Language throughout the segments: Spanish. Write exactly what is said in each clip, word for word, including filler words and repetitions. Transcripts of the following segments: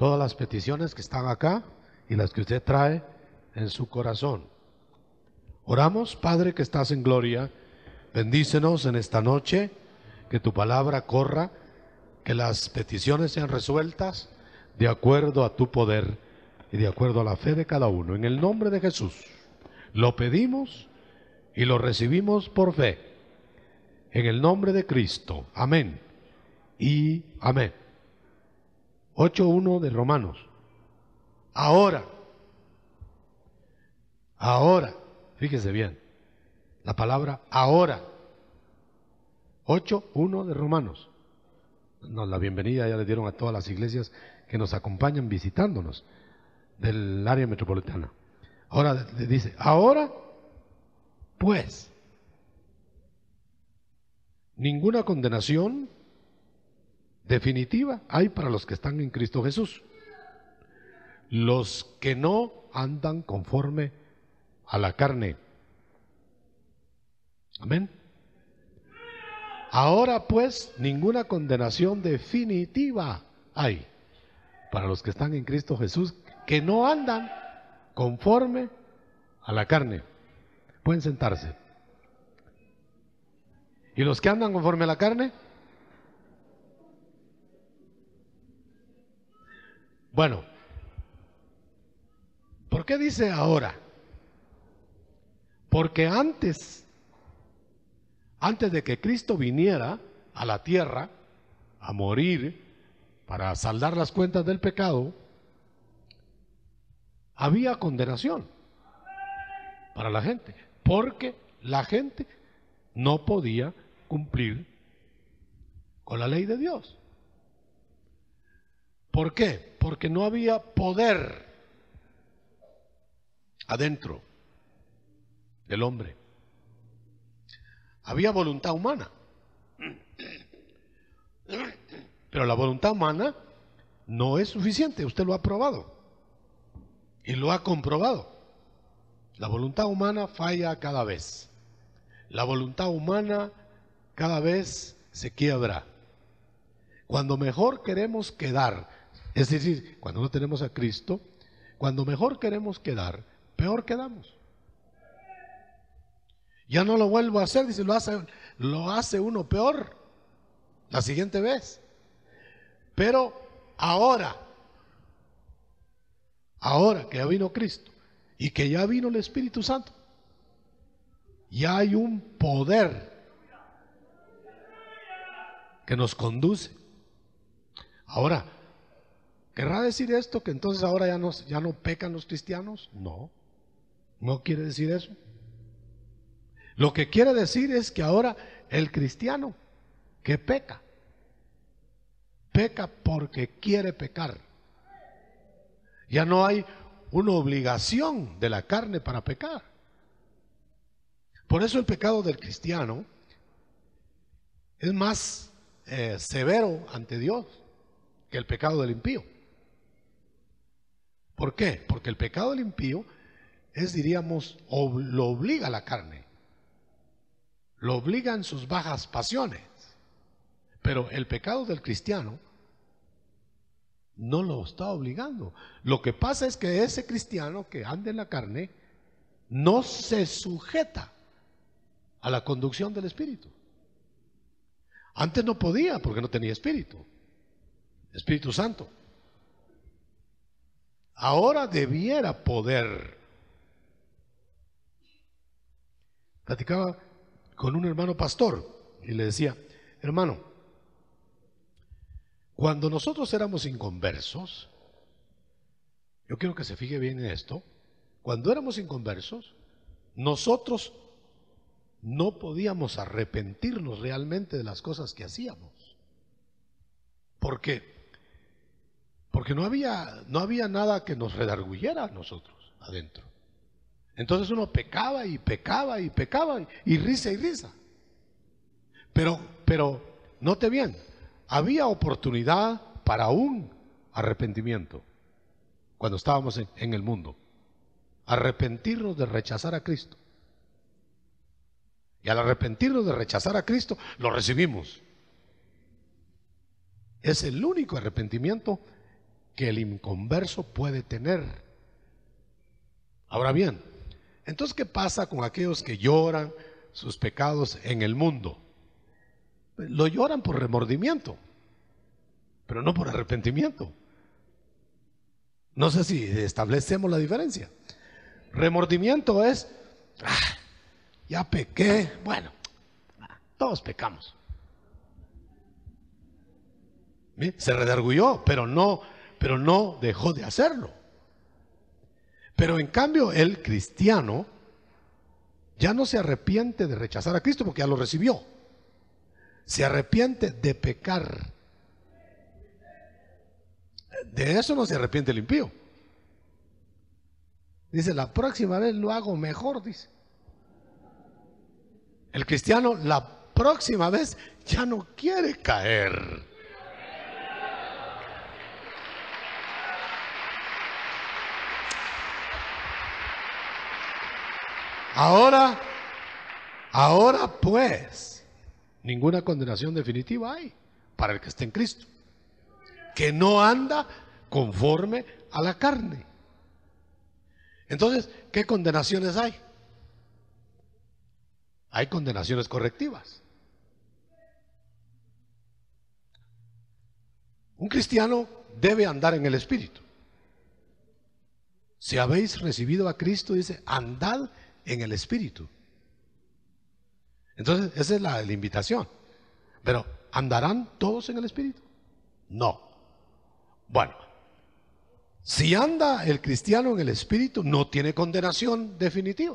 todas las peticiones que están acá y las que usted trae en su corazón. Oramos, Padre que estás en gloria, bendícenos en esta noche, que tu palabra corra, que las peticiones sean resueltas de acuerdo a tu poder y de acuerdo a la fe de cada uno. En el nombre de Jesús lo pedimos y lo recibimos por fe. En el nombre de Cristo. Amén y amén. ocho uno de Romanos. Ahora, ahora, fíjese bien, la palabra ahora. ocho uno de Romanos. Nos la bienvenida ya le dieron a todas las iglesias que nos acompañan visitándonos del área metropolitana. Ahora dice, ahora pues, ninguna condenación definitiva hay para los que están en Cristo Jesús, los que no andan conforme a la carne. Amén. Ahora pues, ninguna condenación definitiva hay para los que están en Cristo Jesús, que no andan conforme a la carne. Pueden sentarse. ¿Y los que andan conforme a la carne? Bueno, ¿por qué dice ahora? Porque antes, antes de que Cristo viniera a la tierra a morir para saldar las cuentas del pecado, había condenación para la gente, porque la gente no podía cumplir con la ley de Dios. ¿Por qué? Porque no había poder adentro del hombre. Había voluntad humana, pero la voluntad humana no es suficiente. Usted lo ha probado y lo ha comprobado. La voluntad humana falla cada vez. La voluntad humana cada vez se quiebra. Cuando mejor queremos quedar, es decir, cuando no tenemos a Cristo, cuando mejor queremos quedar, peor quedamos. Ya no lo vuelvo a hacer, dice, lo hace, lo hace uno peor la siguiente vez. Pero ahora, ahora que ya vino Cristo y que ya vino el Espíritu Santo, ya hay un poder que nos conduce. Ahora, ¿querrá decir esto que entonces ahora ya no, ya no pecan los cristianos? No, no quiere decir eso. Lo que quiere decir es que ahora el cristiano que peca, peca porque quiere pecar. Ya no hay una obligación de la carne para pecar. Por eso el pecado del cristiano es más eh, severo ante Dios que el pecado del impío. ¿Por qué? Porque el pecado del impío es, diríamos, ob- lo obliga a la carne, lo obliga en sus bajas pasiones. Pero el pecado del cristiano no lo está obligando. Lo que pasa es que ese cristiano que anda en la carne no se sujeta a la conducción del Espíritu. Antes no podía porque no tenía Espíritu, Espíritu Santo. Ahora debiera poder. Platicaba con un hermano pastor y le decía, hermano, cuando nosotros éramos inconversos, yo quiero que se fije bien en esto, cuando éramos inconversos, nosotros no podíamos arrepentirnos realmente de las cosas que hacíamos. ¿Por qué? Porque no había, no había nada que nos redarguyera a nosotros adentro. Entonces uno pecaba y pecaba y pecaba y, y risa y risa. Pero, pero, note bien, había oportunidad para un arrepentimiento cuando estábamos en, en el mundo. Arrepentirnos de rechazar a Cristo. Y al arrepentirnos de rechazar a Cristo, lo recibimos. Es el único arrepentimiento que el inconverso puede tener. Ahora bien, entonces, ¿qué pasa con aquellos que lloran sus pecados en el mundo? Lo lloran por remordimiento, pero no por arrepentimiento. No sé si establecemos la diferencia. Remordimiento es, ah, ya pequé, bueno, todos pecamos. ¿Sí? Se redarguyó, pero no, pero no dejó de hacerlo. Pero en cambio el cristiano ya no se arrepiente de rechazar a Cristo porque ya lo recibió. Se arrepiente de pecar. De eso no se arrepiente el impío. Dice, la próxima vez lo hago mejor, dice. El cristiano la próxima vez ya no quiere caer. Ahora, ahora pues, ninguna condenación definitiva hay para el que está en Cristo, que no anda conforme a la carne. Entonces, ¿qué condenaciones hay? Hay condenaciones correctivas. Un cristiano debe andar en el Espíritu. Si habéis recibido a Cristo, dice, andad en el Espíritu. Entonces, esa es la, la invitación. Pero, ¿andarán todos en el Espíritu? No. Bueno, si anda el cristiano en el Espíritu, no tiene condenación definitiva.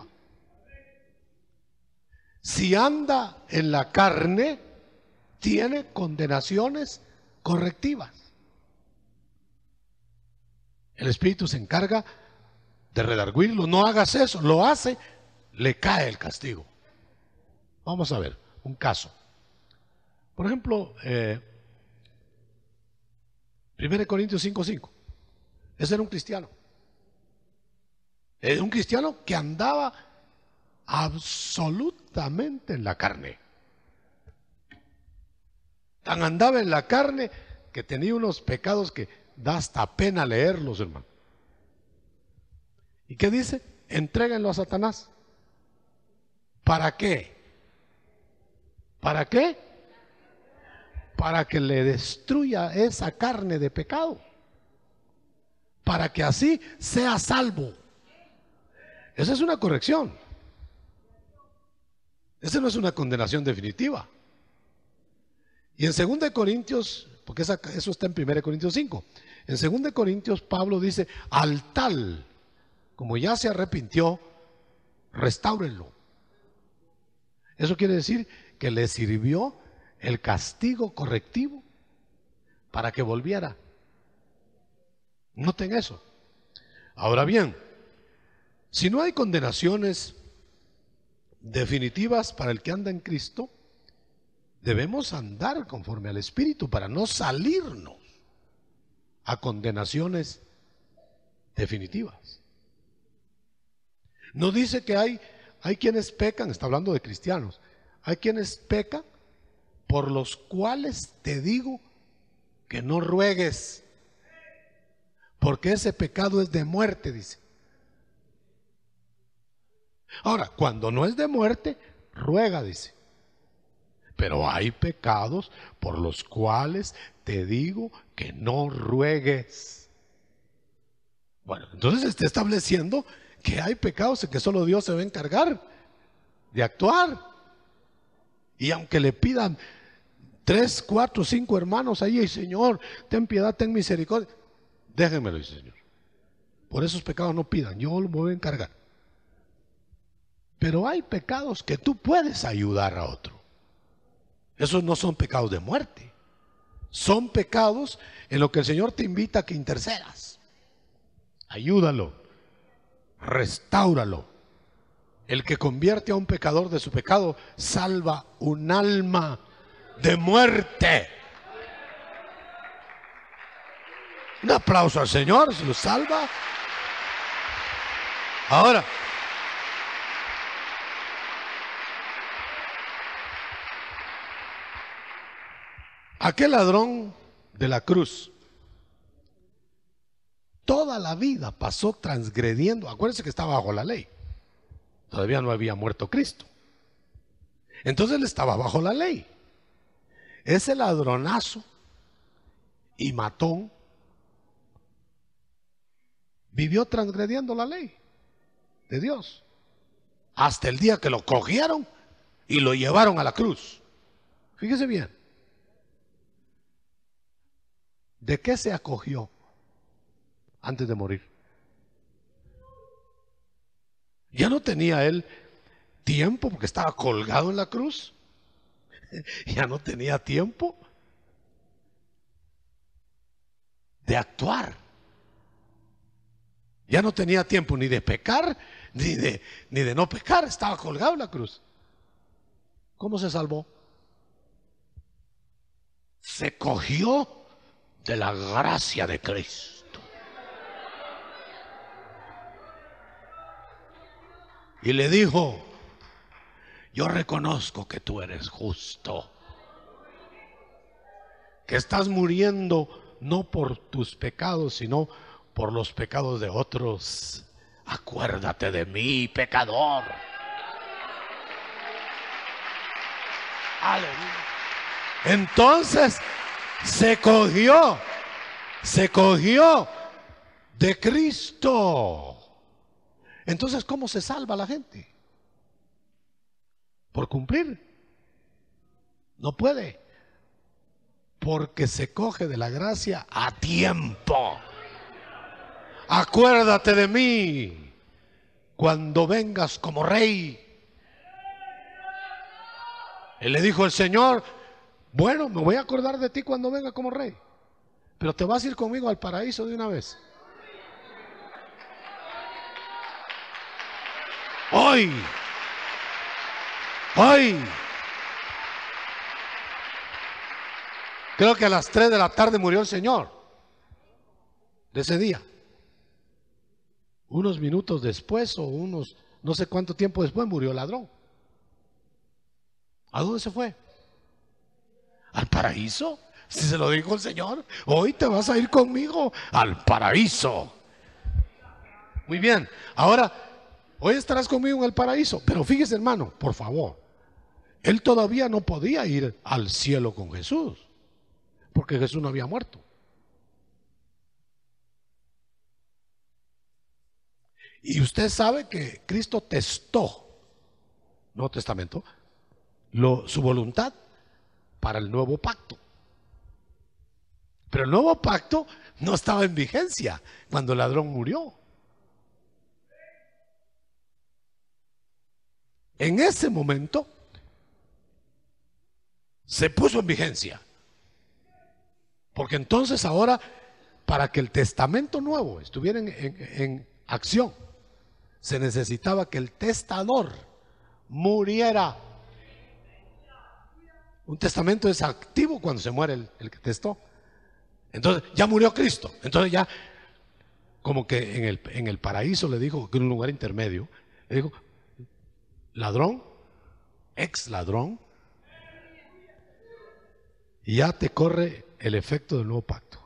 Si anda en la carne, tiene condenaciones correctivas. El Espíritu se encarga de redarguirlo. No hagas eso, lo hace, le cae el castigo. Vamos a ver un caso. Por ejemplo, eh, primera Corintios cinco cinco. Ese era un cristiano. Era un cristiano que andaba absolutamente en la carne. Tan andaba en la carne que tenía unos pecados que da hasta pena leerlos, hermano. ¿Y qué dice? Entréguenlo a Satanás. ¿Para qué? ¿Para qué? Para que le destruya esa carne de pecado. Para que así sea salvo. Esa es una corrección. Esa no es una condenación definitiva. Y en segunda de Corintios, porque esa, eso está en primera de Corintios cinco. En segunda de Corintios Pablo dice, al tal, como ya se arrepintió, restáurenlo. Eso quiere decir que le sirvió el castigo correctivo para que volviera. Noten eso. Ahora bien, si no hay condenaciones definitivas para el que anda en Cristo, debemos andar conforme al Espíritu para no salirnos a condenaciones definitivas. No dice que hay, hay quienes pecan, está hablando de cristianos, hay quienes pecan por los cuales te digo que no ruegues, porque ese pecado es de muerte, dice. Ahora, cuando no es de muerte, ruega, dice. Pero hay pecados por los cuales te digo que no ruegues. Bueno, entonces está estableciendo que hay pecados en que solo Dios se va a encargar de actuar. Y aunque le pidan tres, cuatro, cinco hermanos ahí, y Señor, ten piedad, ten misericordia, déjenmelo, dice Señor. Por esos pecados no pidan, yo me voy a encargar. Pero hay pecados que tú puedes ayudar a otro. Esos no son pecados de muerte. Son pecados en los que el Señor te invita a que intercedas. Ayúdalo, restáuralo. El que convierte a un pecador de su pecado salva un alma de muerte. Un aplauso al Señor, se lo salva. Ahora, aquel ladrón de la cruz toda la vida pasó transgrediendo. Acuérdense que estaba bajo la ley. Todavía no había muerto Cristo. Entonces él estaba bajo la ley. Ese ladronazo y matón vivió transgrediendo la ley de Dios hasta el día que lo cogieron y lo llevaron a la cruz. Fíjese bien. ¿De qué se acogió antes de morir? Ya no tenía él tiempo porque estaba colgado en la cruz. Ya no tenía tiempo de actuar. Ya no tenía tiempo ni de pecar, ni de, ni de no pecar. Estaba colgado en la cruz. ¿Cómo se salvó? Se cogió de la gracia de Cristo. Y le dijo: yo reconozco que tú eres justo, que estás muriendo no por tus pecados, sino por los pecados de otros. Acuérdate de mí, pecador. Aleluya. Entonces se cogió, se cogió de Cristo. Entonces, ¿cómo se salva la gente? Por cumplir. No puede, porque se coge de la gracia a tiempo. Acuérdate de mí cuando vengas como rey. Y le dijo el Señor: bueno, me voy a acordar de ti cuando venga como rey, pero te vas a ir conmigo al paraíso de una vez. Hoy, hoy, creo que a las tres de la tarde murió el Señor de ese día. Unos minutos después o unos, no sé cuánto tiempo después, murió el ladrón. ¿A dónde se fue? ¿Al paraíso? Si se lo dijo el Señor: hoy te vas a ir conmigo al paraíso. Muy bien, ahora, hoy estarás conmigo en el paraíso. Pero fíjese, hermano, por favor, él todavía no podía ir al cielo con Jesús, porque Jesús no había muerto. Y usted sabe que Cristo testó, Nuevo Testamento, lo, su voluntad para el nuevo pacto. Pero el nuevo pacto no estaba en vigencia cuando el ladrón murió. En ese momento se puso en vigencia, porque entonces ahora, para que el testamento nuevo estuviera en, en, en acción, se necesitaba que el testador muriera. Un testamento es activo cuando se muere el, el que testó. Entonces ya murió Cristo. Entonces ya, como que en el, en el paraíso le dijo, que en un lugar intermedio, le dijo: ladrón, ex ladrón, y ya te corre el efecto del nuevo pacto.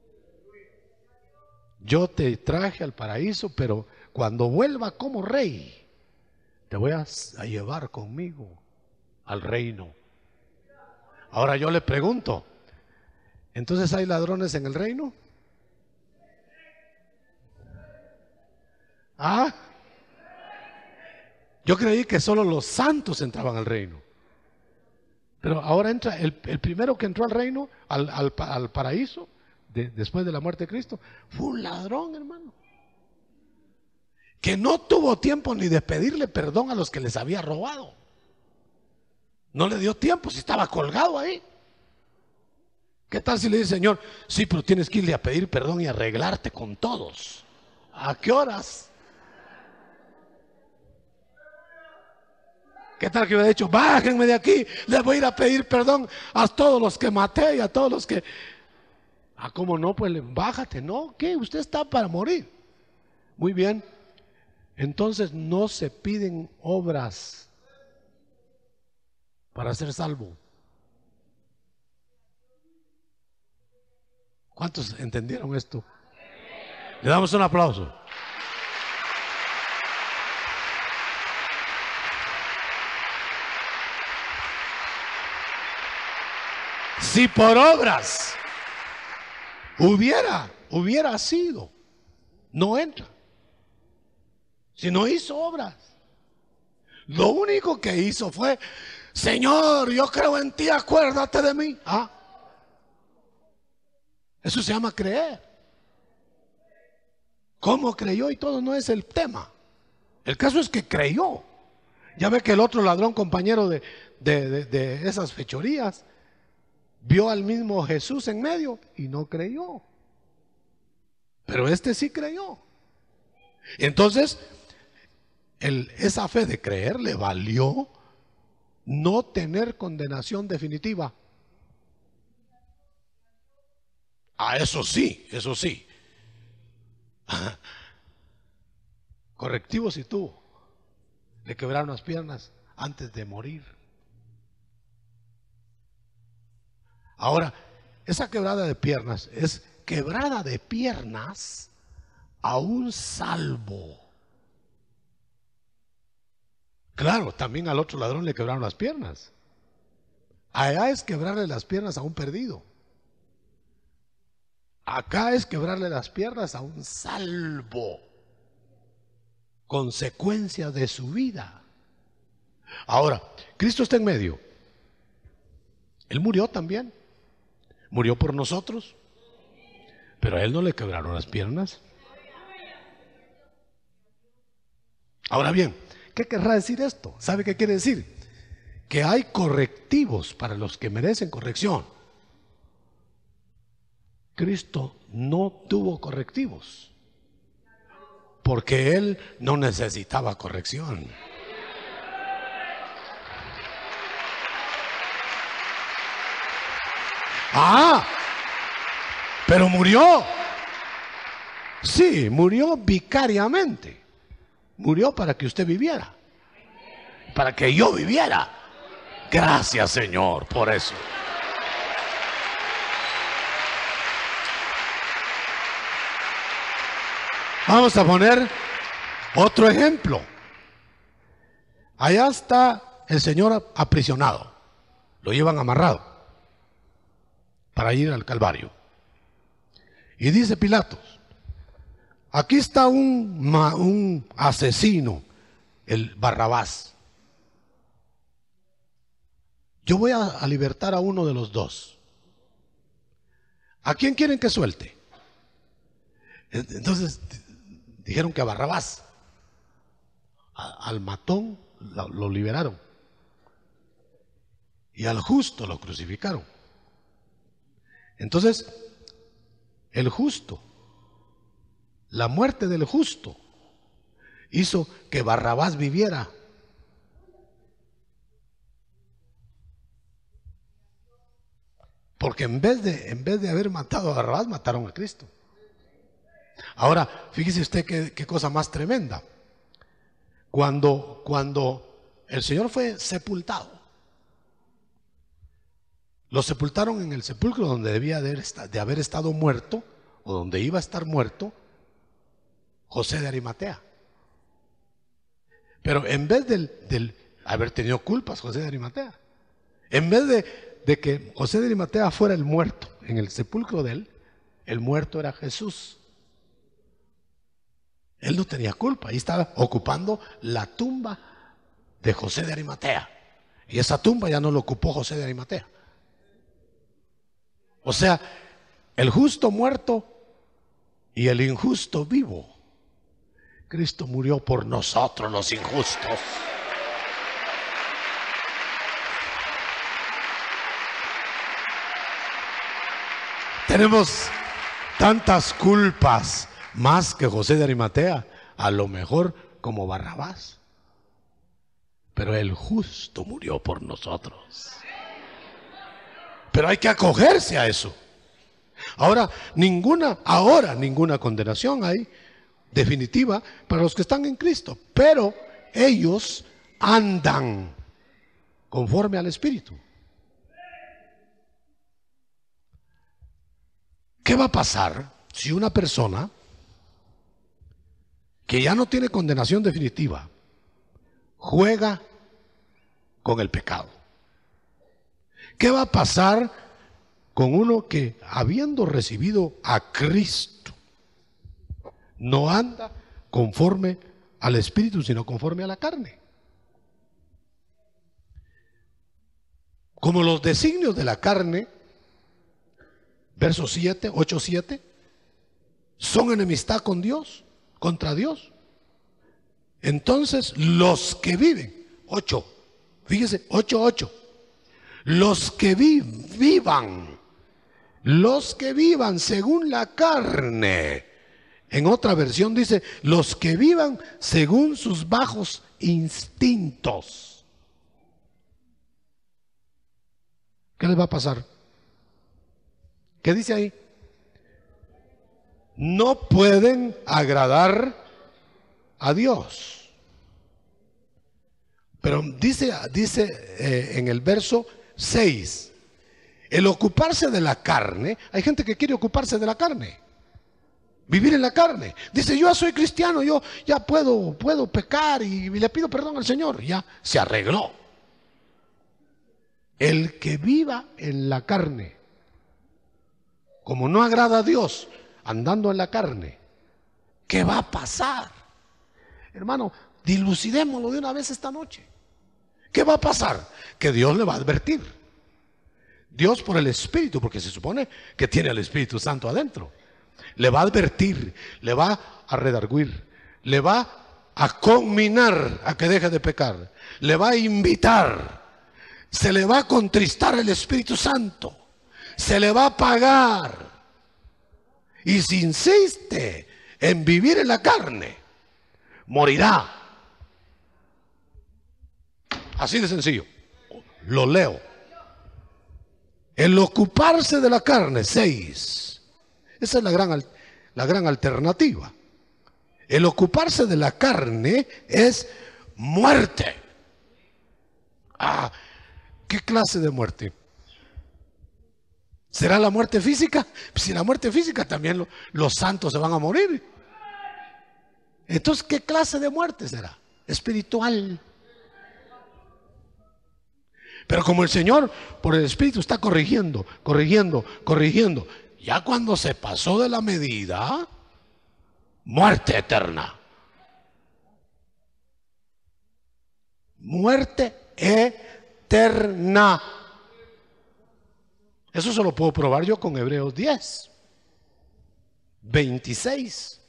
Yo te traje al paraíso, pero cuando vuelva como rey, te voy a, a llevar conmigo al reino. Ahora yo le pregunto, ¿entonces hay ladrones en el reino? Ah, yo creí que solo los santos entraban al reino. Pero ahora entra, el, el primero que entró al reino, al, al, al paraíso, de, después de la muerte de Cristo, fue un ladrón, hermano, que no tuvo tiempo ni de pedirle perdón a los que les había robado. No le dio tiempo, si estaba colgado ahí. ¿Qué tal si le dice: Señor, sí, pero tienes que irle a pedir perdón y arreglarte con todos? ¿A qué horas? ¿Qué tal que hubiera dicho: bájenme de aquí, les voy a ir a pedir perdón a todos los que maté y a todos los que... Ah, ¿cómo no? Pues bájate. No, ¿qué? Usted está para morir. Muy bien. Entonces no se piden obras para ser salvo. ¿Cuántos entendieron esto? Le damos un aplauso. Si por obras hubiera, hubiera sido, no entra. Si no hizo obras, lo único que hizo fue: Señor, yo creo en ti, acuérdate de mí. Ah, eso se llama creer. ¿Cómo creyó? Y todo no es el tema. El caso es que creyó. Ya ve que el otro ladrón, compañero de, de, de, de esas fechorías, vio al mismo Jesús en medio y no creyó. Pero este sí creyó. Entonces, el, esa fe de creer le valió no tener condenación definitiva. Ah, eso sí, eso sí. Correctivo sí tuvo. Le quebraron las piernas antes de morir. Ahora, esa quebrada de piernas es quebrada de piernas a un salvo. Claro, también al otro ladrón le quebraron las piernas. Allá es quebrarle las piernas a un perdido. Acá es quebrarle las piernas a un salvo. Consecuencia de su vida. Ahora, Cristo está en medio. Él murió también. Murió por nosotros. Pero a él no le quebraron las piernas. Ahora bien, ¿qué querrá decir esto? ¿Sabe qué quiere decir? Que hay correctivos para los que merecen corrección. Cristo no tuvo correctivos porque él no necesitaba corrección. Ah, pero murió. Sí, murió vicariamente. Murió para que usted viviera, para que yo viviera. Gracias, Señor, por eso. Vamos a poner otro ejemplo. Allá está el Señor aprisionado. Lo llevan amarrado para ir al Calvario. Y dice Pilatos: aquí está un, un asesino, el Barrabás. Yo voy a, a libertar a uno de los dos. ¿A quién quieren que suelte? Entonces dijeron que a Barrabás. A, al matón lo, lo liberaron. Y al justo lo crucificaron. Entonces, el justo, la muerte del justo, hizo que Barrabás viviera. Porque en vez de, en vez de haber matado a Barrabás, mataron a Cristo. Ahora, fíjese usted qué, qué cosa más tremenda. Cuando, cuando el Señor fue sepultado, lo sepultaron en el sepulcro donde debía de, de haber estado muerto, o donde iba a estar muerto, José de Arimatea. Pero en vez del, del haber tenido culpas, José de Arimatea, en vez de, de que José de Arimatea fuera el muerto en el sepulcro de él, el muerto era Jesús. Él no tenía culpa, ahí estaba ocupando la tumba de José de Arimatea. Y esa tumba ya no lo ocupó José de Arimatea. O sea, el justo muerto y el injusto vivo. Cristo murió por nosotros los injustos. Tenemos tantas culpas más que José de Arimatea, a lo mejor como Barrabás. Pero el justo murió por nosotros. Pero hay que acogerse a eso. Ahora, ninguna, ahora ninguna condenación hay definitiva para los que están en Cristo, pero ellos andan conforme al Espíritu. ¿Qué va a pasar si una persona que ya no tiene condenación definitiva, juega con el pecado. ¿Qué va a pasar con uno que, habiendo recibido a Cristo, no anda conforme al Espíritu, sino conforme a la carne? Como los designios de la carne, verso siete, ocho, siete, son enemistad con Dios, contra Dios. Entonces, los que viven, ocho, fíjese, ocho, ocho, los que vi, vivan, los que vivan según la carne. En otra versión dice, los que vivan según sus bajos instintos. ¿Qué les va a pasar? ¿Qué dice ahí? No pueden agradar a Dios. Pero dice, dice eh, en el verso seis, el ocuparse de la carne, hay gente que quiere ocuparse de la carne, vivir en la carne. Dice, yo ya soy cristiano, yo ya puedo, puedo pecar y le pido perdón al Señor. Ya se arregló. El que viva en la carne, como no agrada a Dios, andando en la carne, ¿qué va a pasar? Hermano, dilucidémoslo de una vez esta noche. ¿Qué va a pasar? Que Dios le va a advertir. Dios por el Espíritu, porque se supone que tiene al Espíritu Santo adentro. Le va a advertir, le va a redarguir, le va a conminar a que deje de pecar, le va a invitar, se le va a contristar el Espíritu Santo, se le va a pagar. Y si insiste en vivir en la carne, morirá. Así de sencillo. Lo leo. El ocuparse de la carne, seis. Esa es la gran, la gran alternativa. El ocuparse de la carne es muerte. Ah, ¿qué clase de muerte? ¿Será la muerte física? Si la muerte física, también lo, los santos se van a morir. Entonces, ¿qué clase de muerte será? Espiritual. Pero como el Señor por el Espíritu está corrigiendo, corrigiendo, corrigiendo, ya cuando se pasó de la medida, muerte eterna. Muerte eterna. Eso se lo puedo probar yo con Hebreos diez, veintiséis.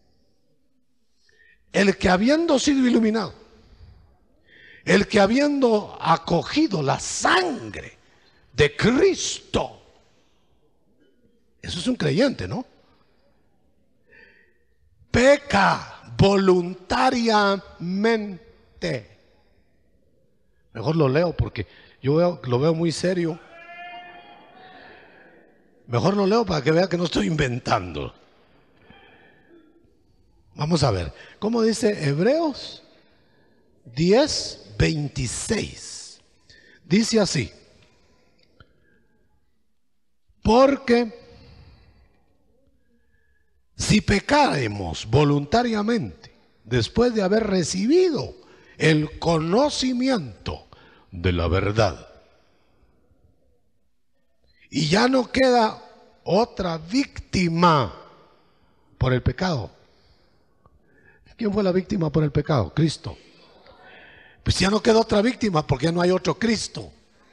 El que habiendo sido iluminado, el que habiendo acogido la sangre de Cristo, eso es un creyente, ¿no? Peca voluntariamente. Mejor lo leo porque yo veo, lo veo muy serio. Mejor lo leo para que vea que no estoy inventando. Vamos a ver, ¿cómo dice Hebreos diez, veintiséis? Dice así: porque si pecáremos voluntariamente después de haber recibido el conocimiento de la verdad, y ya no queda otra víctima por el pecado. ¿Quién fue la víctima por el pecado? Cristo. Pues ya no queda otra víctima porque ya no hay otro Cristo.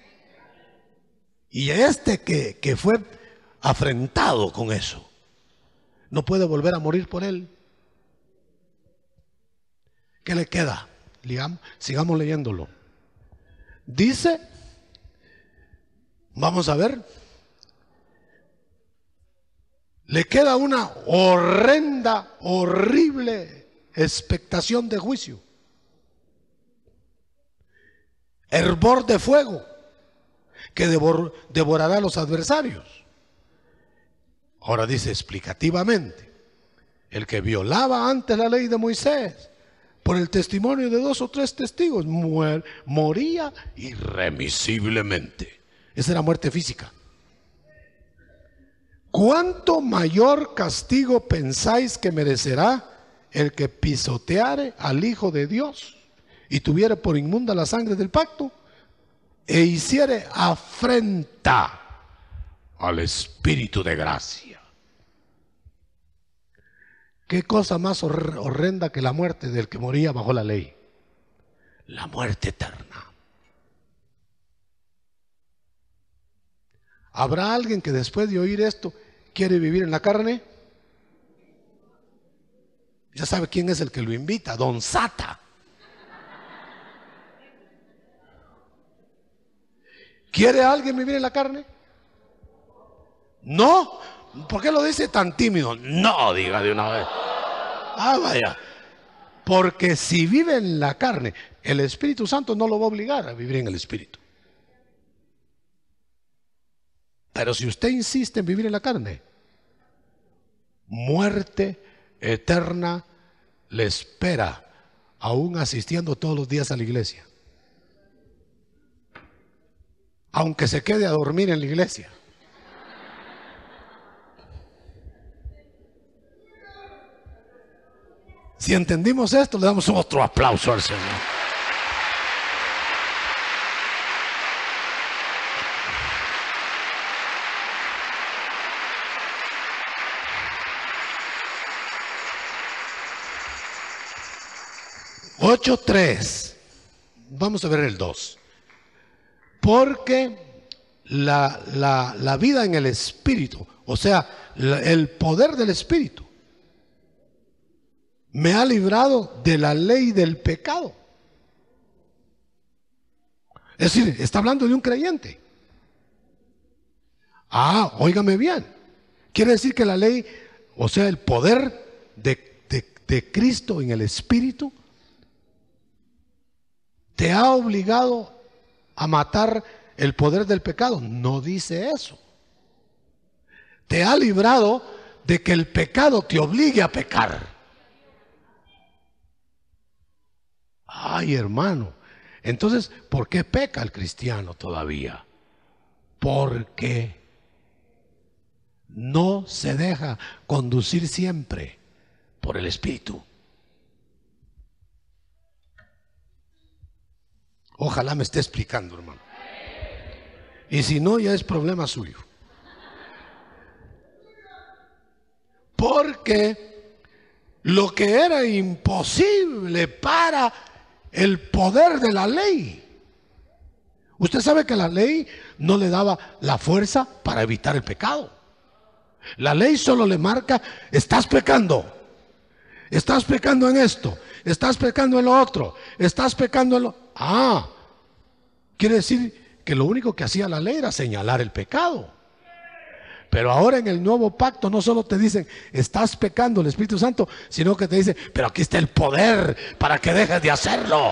Y este que, que fue afrentado con eso, no puede volver a morir por él. ¿Qué le queda? Digamos, sigamos leyéndolo. Dice, vamos a ver, le queda una horrenda, horrible expectación de juicio. Hervor de fuego que devor, devorará a los adversarios. Ahora dice explicativamente: el que violaba antes la ley de Moisés por el testimonio de dos o tres testigos muer, moría irremisiblemente. Esa era muerte física. ¿Cuánto mayor castigo pensáis que merecerá el que pisoteare al Hijo de Dios y tuviere por inmunda la sangre del pacto e hiciere afrenta al Espíritu de gracia. ¿Qué cosa más hor- horrenda que la muerte del que moría bajo la ley? La muerte eterna. ¿Habrá alguien que después de oír esto quiere vivir en la carne? Ya sabe quién es el que lo invita, Don Sata. ¿Quiere alguien vivir en la carne? No. ¿Por qué lo dice tan tímido? No, diga de una vez. Ah, vaya. Porque si vive en la carne, el Espíritu Santo no lo va a obligar a vivir en el Espíritu. Pero si usted insiste en vivir en la carne, muerte eterna le espera, aún asistiendo todos los días a la iglesia. Aunque se quede a dormir en la iglesia. Si entendimos esto, le damos otro aplauso al Señor. ocho tres. Vamos a ver el dos. Porque la, la, la vida en el Espíritu, o sea, la, el poder del Espíritu, me ha librado de la ley del pecado. Es decir, está hablando de un creyente. Ah, óigame bien. Quiere decir que la ley, o sea, el poder de, de, de Cristo en el Espíritu, te ha obligado a matar el poder del pecado. No dice eso. Te ha librado de que el pecado te obligue a pecar. Ay, hermano. Entonces, ¿por qué peca el cristiano todavía? Porque no se deja conducir siempre por el Espíritu. Ojalá me esté explicando, hermano. Y si no, ya es problema suyo. Porque lo que era imposible para el poder de la ley. Usted sabe que la ley no le daba la fuerza para evitar el pecado. La ley solo le marca: estás pecando. Estás pecando en esto. Estás pecando en lo otro. Estás pecando en lo... Ah, quiere decir que lo único que hacía la ley era señalar el pecado. Pero ahora en el nuevo pacto no solo te dicen estás pecando el Espíritu Santo, sino que te dice, pero aquí está el poder para que dejes de hacerlo.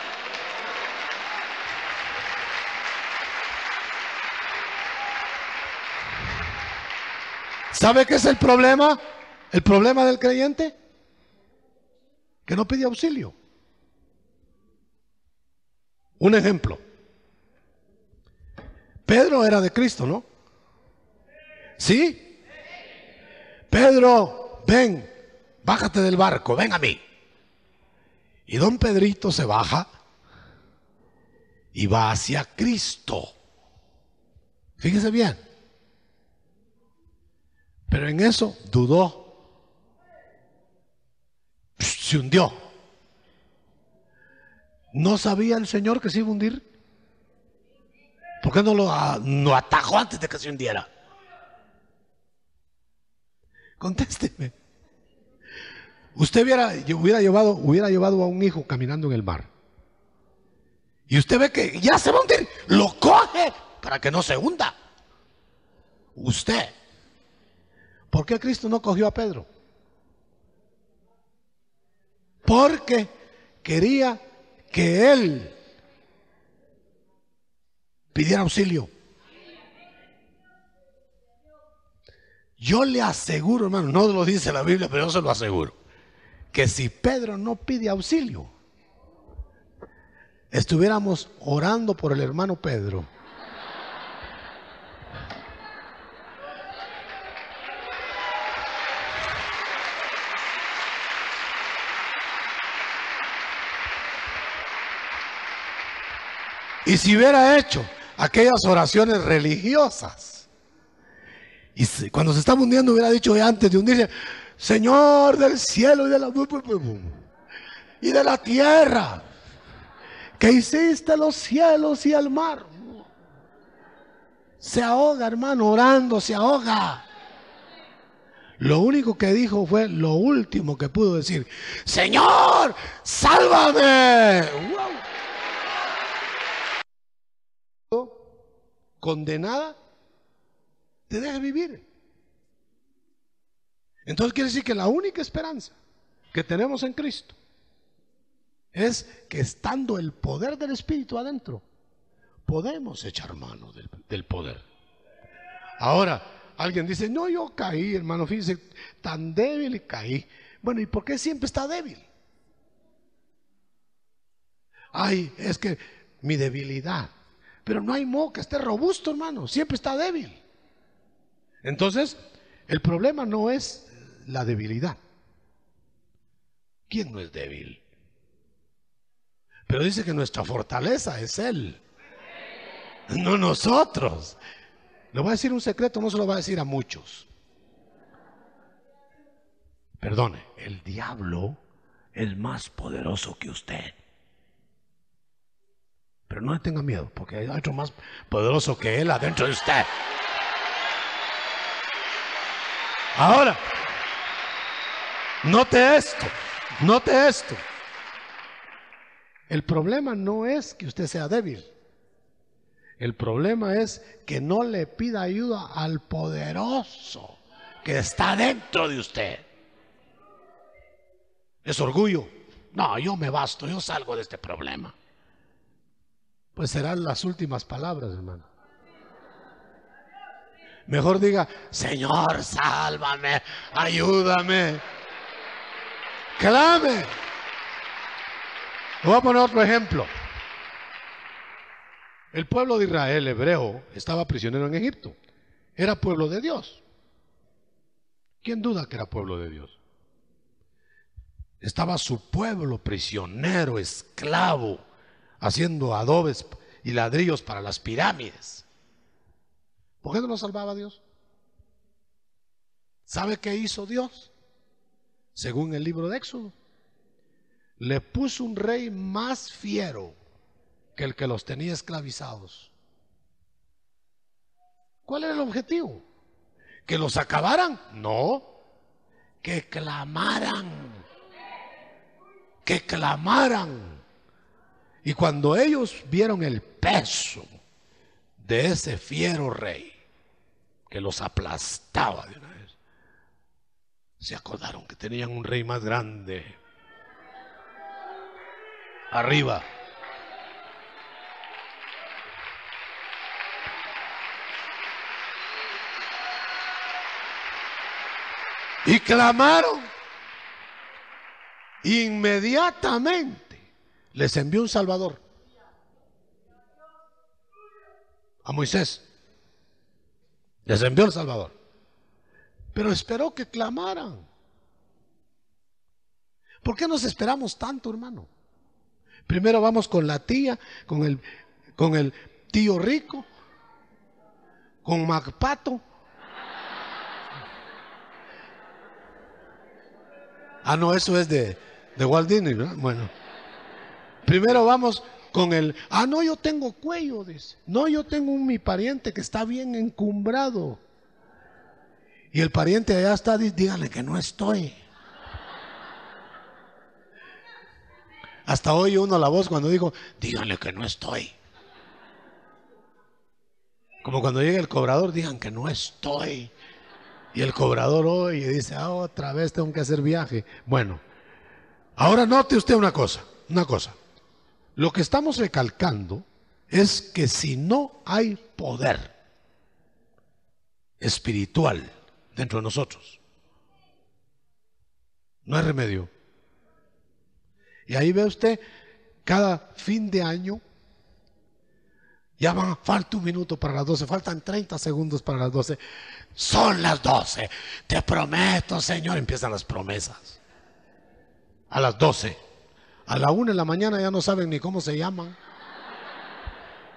¿Sabe qué es el problema? El problema del creyente, que no pide auxilio. Un ejemplo. Pedro era de Cristo, ¿no? ¿Sí? Pedro, ven, bájate del barco, ven a mí. Y don Pedrito se baja y va hacia Cristo. Fíjese bien. Pero en eso dudó. Se hundió. ¿No sabía el Señor que se iba a hundir? ¿Por qué no lo no atajó antes de que se hundiera? Contésteme. Usted hubiera, hubiera, llevado, hubiera llevado a un hijo caminando en el mar. Y usted ve que ya se va a hundir. Lo coge para que no se hunda. Usted. ¿Por qué Cristo no cogió a Pedro? Porque quería que él pidiera auxilio. Yo le aseguro, hermano, no lo dice la Biblia, pero yo se lo aseguro, que si Pedro no pide auxilio, estuviéramos orando por el hermano Pedro. Y si hubiera hecho aquellas oraciones religiosas, y si, cuando se estaba hundiendo hubiera dicho antes de hundirse: Señor del cielo y de la, y de la tierra, que hiciste los cielos y el mar. Se ahoga, hermano, orando, se ahoga. Lo único que dijo fue lo último que pudo decir: Señor, sálvame. Wow. Condenada, te deja vivir. Entonces quiere decir que la única esperanza que tenemos en Cristo es que, estando el poder del Espíritu adentro, podemos echar mano del, del poder. Ahora, alguien dice: no, yo caí, hermano, fíjese, tan débil y caí. Bueno, ¿y por qué siempre está débil? Ay, es que mi debilidad. Pero no hay modo que esté robusto, hermano, siempre está débil. Entonces, el problema no es la debilidad. ¿Quién no es débil? Pero dice que nuestra fortaleza es Él, no nosotros. Le voy a decir un secreto, no se lo voy a decir a muchos. Perdone, el diablo es más poderoso que usted. Pero no le tenga miedo, porque hay otro más poderoso que él adentro de usted. Ahora, note esto, note esto. El problema no es que usted sea débil. El problema es que no le pida ayuda al poderoso que está dentro de usted. Es orgullo. No, yo me basto, yo salgo de este problema. Pues serán las últimas palabras, hermano. Mejor diga: Señor, sálvame, ayúdame. Clame. Voy a poner otro ejemplo. El pueblo de Israel, hebreo, estaba prisionero en Egipto. Era pueblo de Dios. ¿Quién duda que era pueblo de Dios? Estaba su pueblo prisionero, esclavo, haciendo adobes y ladrillos para las pirámides. ¿Por qué no lo salvaba Dios? ¿Sabe qué hizo Dios? Según el libro de Éxodo, le puso un rey más fiero que el que los tenía esclavizados. ¿Cuál era el objetivo? ¿Que los acabaran? No, que clamaran, que clamaran. Y cuando ellos vieron el peso de ese fiero rey que los aplastaba de una vez, se acordaron que tenían un rey más grande arriba. Y clamaron. Inmediatamente les envió un Salvador, a Moisés. Les envió el Salvador, pero esperó que clamaran. ¿Por qué nos esperamos tanto, hermano? Primero vamos con la tía, con el, con el tío rico, con Macpato. Ah, no, eso es de, de Walt Disney, ¿verdad? Bueno, primero vamos con el: ah, no, yo tengo cuello, dice. No, yo tengo un mi pariente que está bien encumbrado. Y el pariente allá está: díganle que no estoy. Hasta oye uno la voz cuando dijo: díganle que no estoy. Como cuando llega el cobrador: digan que no estoy. Y el cobrador oye y dice: ah, otra vez tengo que hacer viaje. Bueno, ahora note usted una cosa, una cosa. Lo que estamos recalcando es que si no hay poder espiritual dentro de nosotros, no hay remedio. Y ahí ve usted, cada fin de año, ya van, falta un minuto para las doce, faltan treinta segundos para las doce. Son las doce, te prometo, Señor. Empiezan las promesas. A las doce. A la una de la mañana ya no saben ni cómo se llaman.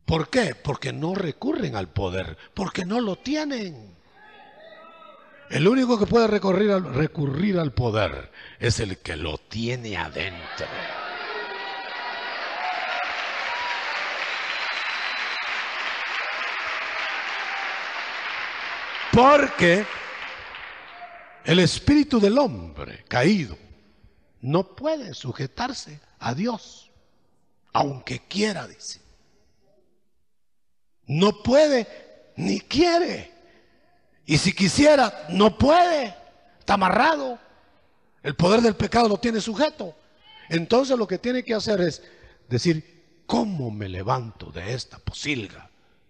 ¿Por qué? Porque no recurren al poder, porque no lo tienen. El único que puede recurrir al, recurrir al poder es el que lo tiene adentro. Porque el espíritu del hombre caído no puede sujetarse a Dios, aunque quiera, dice. No puede ni quiere. Y si quisiera, no puede. Está amarrado. El poder del pecado lo tiene sujeto. Entonces lo que tiene que hacer es decir, ¿cómo me levanto de esta posilga?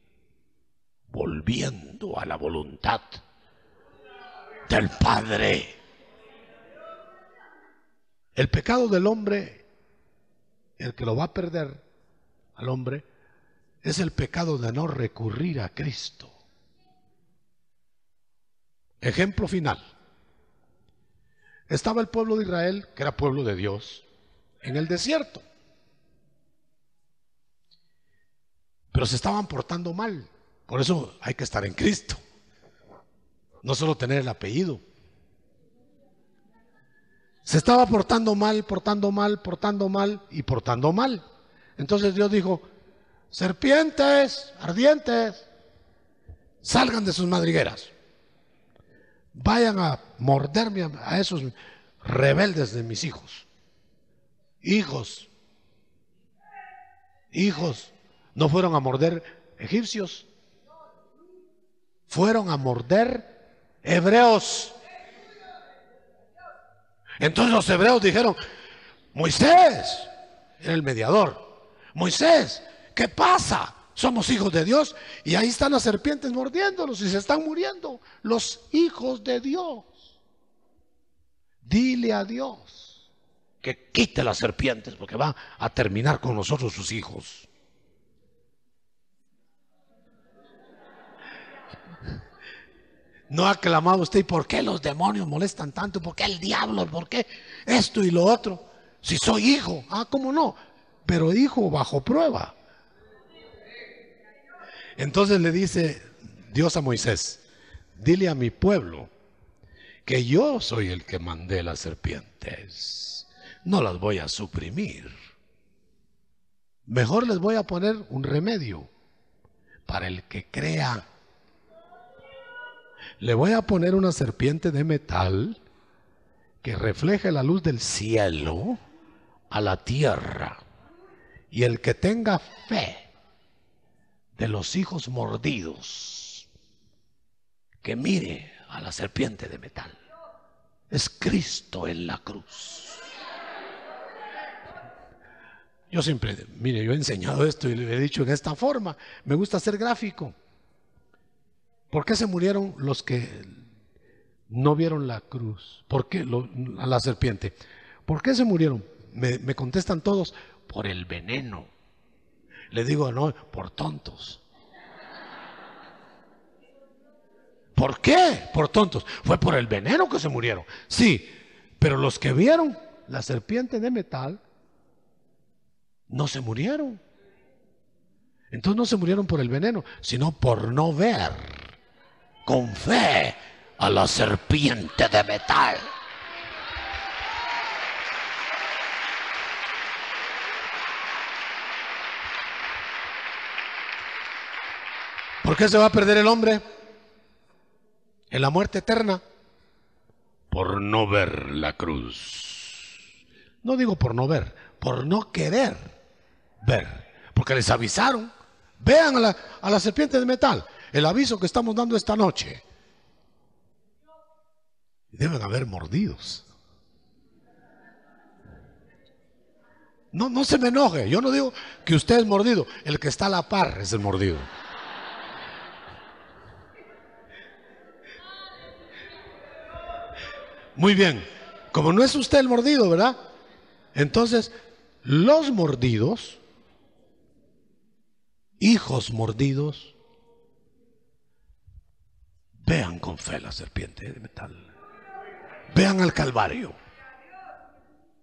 Volviendo a la voluntad del Padre. El pecado del hombre, el que lo va a perder al hombre, es el pecado de no recurrir a Cristo. Ejemplo final. Estaba el pueblo de Israel, que era pueblo de Dios, en el desierto. Pero se estaban portando mal. Por eso hay que estar en Cristo. No solo tener el apellido. Se estaba portando mal, portando mal, portando mal y portando mal. Entonces Dios dijo, serpientes ardientes, salgan de sus madrigueras. Vayan a morderme a esos rebeldes de mis hijos. Hijos. Hijos. No fueron a morder egipcios. Fueron a morder hebreos. Entonces los hebreos dijeron, Moisés, era el mediador. Moisés, ¿qué pasa? Somos hijos de Dios y ahí están las serpientes mordiéndolos y se están muriendo. Los hijos de Dios. Dile a Dios que quite las serpientes porque va a terminar con nosotros sus hijos. ¿No ha clamado usted? ¿Y por qué los demonios molestan tanto? ¿Por qué el diablo? ¿Por qué esto y lo otro? Si soy hijo, ah, ¿cómo no? Pero hijo bajo prueba. Entonces le dice Dios a Moisés, dile a mi pueblo que yo soy el que mandé las serpientes. No las voy a suprimir. Mejor les voy a poner un remedio para el que crea. Le voy a poner una serpiente de metal que refleje la luz del cielo a la tierra. Y el que tenga fe de los hijos mordidos, que mire a la serpiente de metal. Es Cristo en la cruz. Yo siempre, mire, yo he enseñado esto y le he dicho en esta forma. Me gusta ser gráfico. ¿Por qué se murieron los que no vieron la cruz? ¿Por qué lo, a la serpiente? ¿Por qué se murieron? Me, me contestan todos, por el veneno. Le digo, no, por tontos. ¿Por qué? Por tontos. Fue por el veneno que se murieron. Sí, pero los que vieron la serpiente de metal no se murieron. Entonces no se murieron por el veneno, sino por no ver con fe a la serpiente de metal. ¿Por qué se va a perder el hombre en la muerte eterna? Por no ver la cruz. No digo por no ver, por no querer ver. Porque les avisaron, vean a la, a la serpiente de metal, el aviso que estamos dando esta noche. Deben haber mordidos. No, no se me enoje, yo no digo que usted es mordido, el que está a la par es el mordido. Muy bien, como no es usted el mordido, ¿verdad? Entonces, los mordidos, hijos mordidos, vean con fe la serpiente de metal. Vean al Calvario.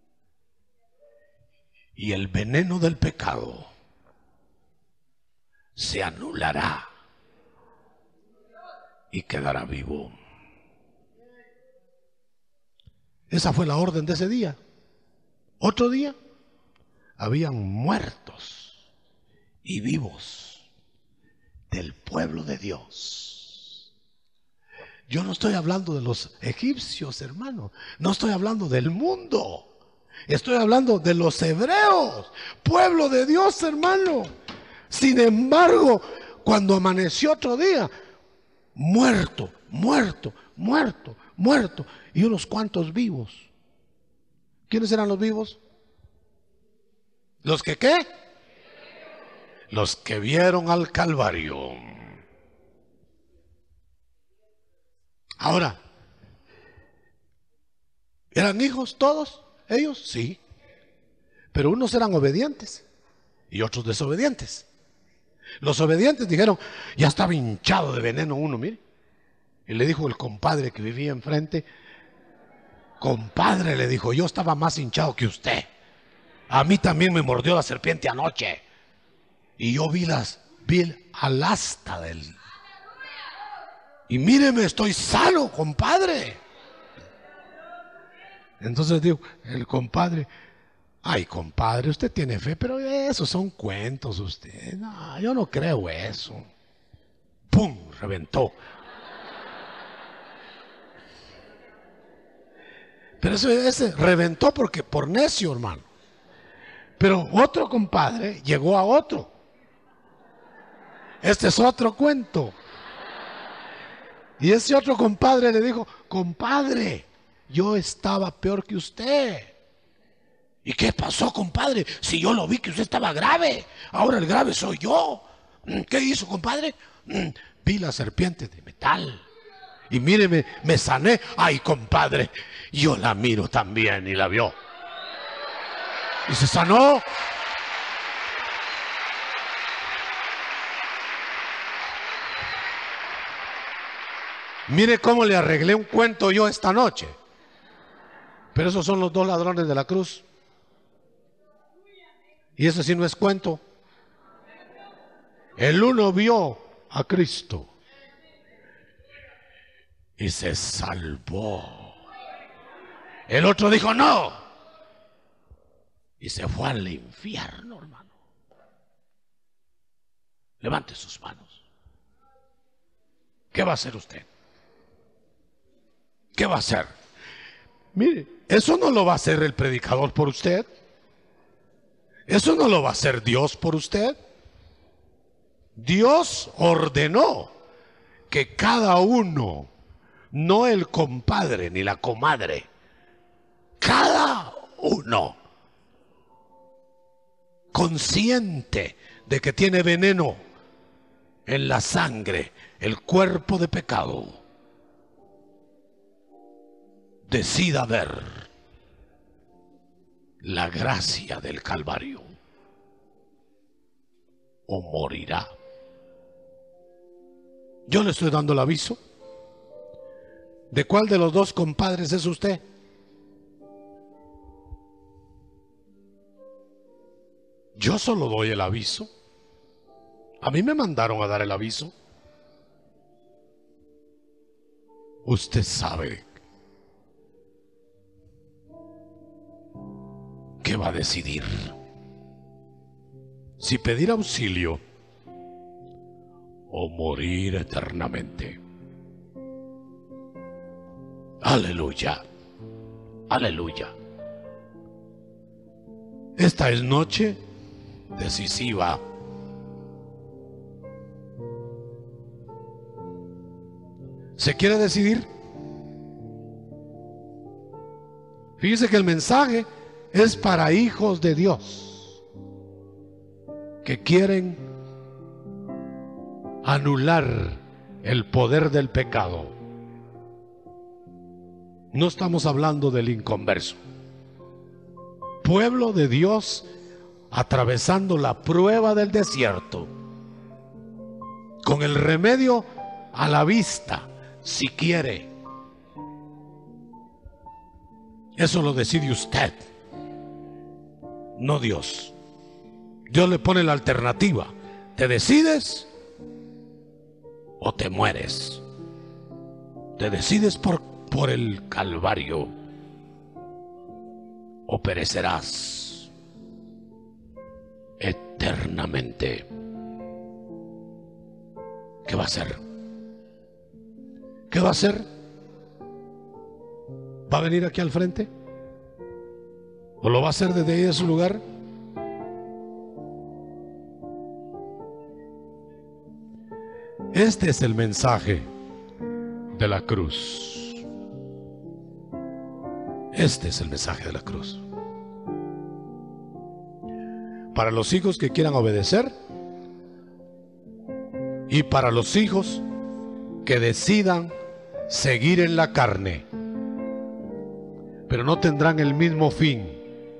Y el veneno del pecado se anulará y quedará vivo. Esa fue la orden de ese día. Otro día, habían muertos y vivos del pueblo de Dios. Yo no estoy hablando de los egipcios, hermano. No estoy hablando del mundo. Estoy hablando de los hebreos, pueblo de Dios, hermano. Sin embargo, cuando amaneció otro día, muerto, muerto, muerto, muerto, y unos cuantos vivos. ¿Quiénes eran los vivos? ¿Los que qué? Los que vieron al Calvario. Ahora, ¿eran hijos todos ellos? Sí. Pero unos eran obedientes y otros desobedientes. Los obedientes dijeron, ya estaba hinchado de veneno uno, mire. Y le dijo el compadre que vivía enfrente, compadre, le dijo, yo estaba más hinchado que usted. A mí también me mordió la serpiente anoche. Y yo vi las, vi al asta del... Y míreme, estoy sano, compadre. Entonces digo, el compadre, ay, compadre, usted tiene fe, pero esos son cuentos usted. No, yo no creo eso. ¡Pum! Reventó. Pero ese, ese reventó porque por necio, hermano. Pero otro compadre llegó a otro. Este es otro cuento. Y ese otro compadre le dijo, compadre, yo estaba peor que usted. ¿Y qué pasó, compadre? Si yo lo vi que usted estaba grave, ahora el grave soy yo. ¿Qué hizo, compadre? Vi la serpiente de metal. Y míreme, me sané. Ay, compadre, yo la miro también y la vio. Y se sanó. Mire cómo le arreglé un cuento yo esta noche. Pero esos son los dos ladrones de la cruz. Y eso sí no es cuento. El uno vio a Cristo y se salvó. El otro dijo no y se fue al infierno, hermano. Levante sus manos. ¿Qué va a hacer usted? ¿Qué va a hacer? Mire, eso no lo va a hacer el predicador por usted. Eso no lo va a hacer Dios por usted. Dios ordenó que cada uno, no el compadre ni la comadre, cada uno, consciente de que tiene veneno en la sangre, el cuerpo de pecado, decida ver la gracia del Calvario o morirá. Yo le estoy dando el aviso. ¿De cuál de los dos compadres es usted? Yo solo doy el aviso. A mí me mandaron a dar el aviso. Usted sabe ¿qué va a decidir? Si pedir auxilio o morir eternamente. Aleluya, aleluya. Esta es noche decisiva. ¿Se quiere decidir? Fíjese que el mensaje es para hijos de Dios que quieren anular el poder del pecado. No estamos hablando del inconverso. Pueblo de Dios atravesando la prueba del desierto, con el remedio a la vista, si quiere. Eso lo decide usted, no Dios. Dios le pone la alternativa ¿Te decides o te mueres? ¿Te decides por, por el Calvario o perecerás eternamente? ¿Qué va a hacer? ¿Qué va a hacer? ¿Va a venir aquí al frente? ¿O lo va a hacer desde ahí de su lugar? Este es el mensaje de la cruz. Este es el mensaje de la cruz. Para los hijos que quieran obedecer y para los hijos que decidan seguir en la carne, pero no tendrán el mismo fin.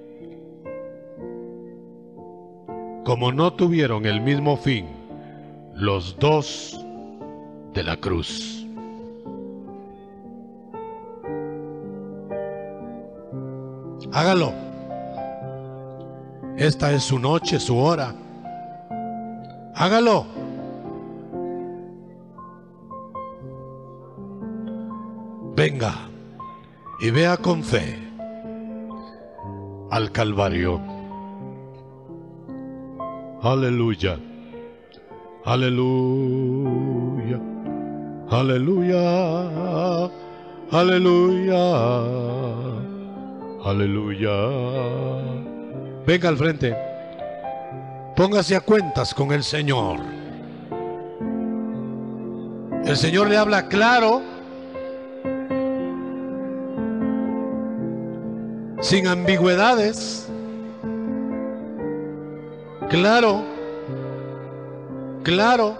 Como no tuvieron el mismo fin los dos de la cruz. Hágalo. Esta es su noche, su hora. Hágalo. Venga y vea con fe al Calvario. Aleluya. Aleluya. Aleluya. Aleluya. Aleluya. Venga al frente. Póngase a cuentas con el Señor. El Señor le habla claro, sin ambigüedades. Claro, claro.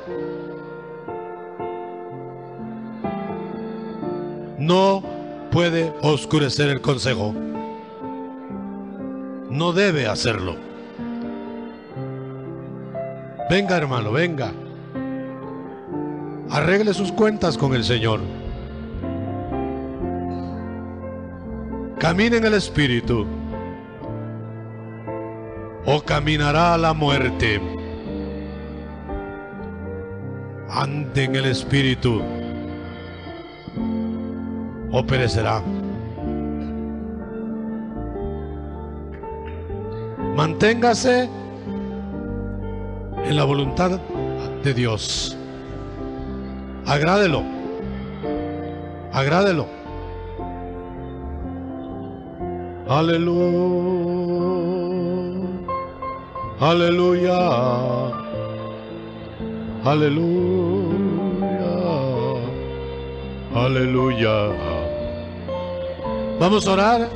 No puede oscurecer el consejo. No debe hacerlo. Venga, hermano, venga. Arregle sus cuentas con el Señor. Camine en el Espíritu, o caminará a la muerte. Ande en el Espíritu, o perecerá. Manténgase en la voluntad de Dios. Agrádelo. Agrádelo. Aleluya. Aleluya. Aleluya. Aleluya. Vamos a orar.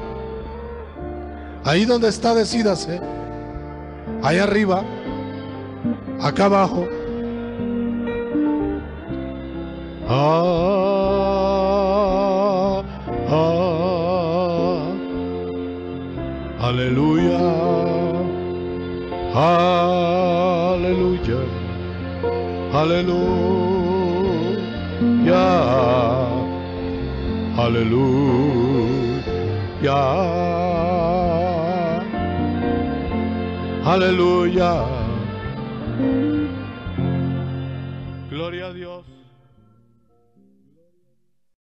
Ahí donde está, decídase. Ahí arriba, acá abajo. Ah, ah, aleluya. Aleluya. Aleluya. Aleluya. Aleluya. Gloria a Dios.